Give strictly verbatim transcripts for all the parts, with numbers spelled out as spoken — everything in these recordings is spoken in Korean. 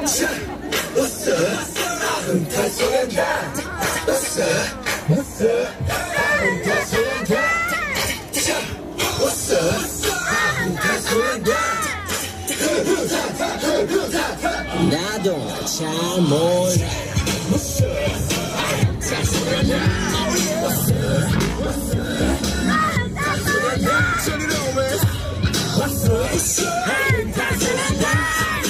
웃어 흥탈소년단 웃어 웃어 흥탈소년단 웃어 흥탈소년단 나도 잘 몰라 웃어 흥탈소년단 웃어 흥탈소년단 소리로만 웃어 웃어 흥탈소년단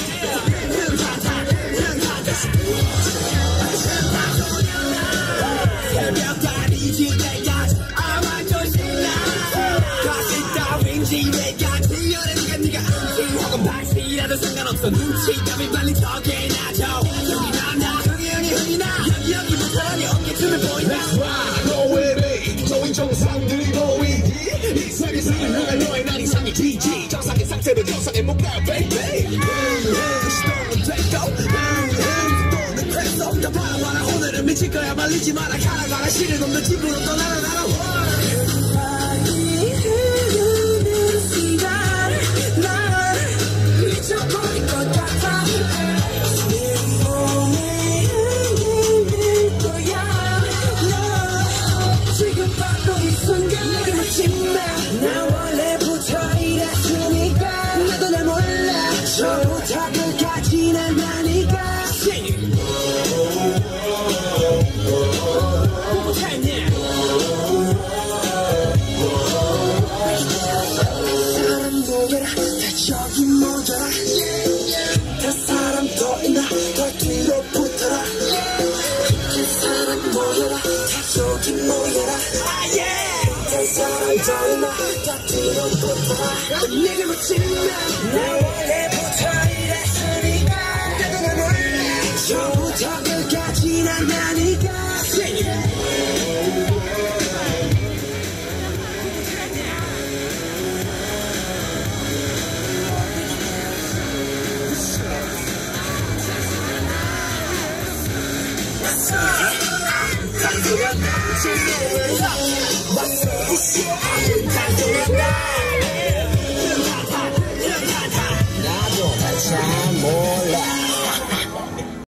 새벽달이지 내가 아마 조심나 가시 따윈지 내가 들려내니까 네가 안지 혹은 박시라도 상관없어 눈치감이 빨리 덕에 나죠 여기 나나 형이 형이 형이 나 여기 여기부터 네 어깨춤을 보인다 That's why 너의 배 조인 정상들이 보이지 이상의 상황 너의 난 이상의 지지 정상의 상태로 정상의 못 가 baby 시동은 됐고 나 봐봐라 오늘은 미칠 거야 말리지 마라 가라 가라 실은 없는 집으로 떠나라 나라 많이 흐르는 시간 난 미쳐버릴 것 같아 내 몸에 흔들릴 거야 너 지금 바로 이 순간 내게 묻지마 나 원래부터 이랬으니까 나도 날 몰라 저부터 끝까지 날 나니까 저기 모여라 다 사람 더 있나 더 뒤로 붙어라 그 사람 모여라 다 저기 모여라 다 사람 더 있나 더 뒤로 붙어라 내게 묻지마 나 원래부터 이랬으니까 나도 날 몰라 저부터 끝까지 난 나니까 나도 잘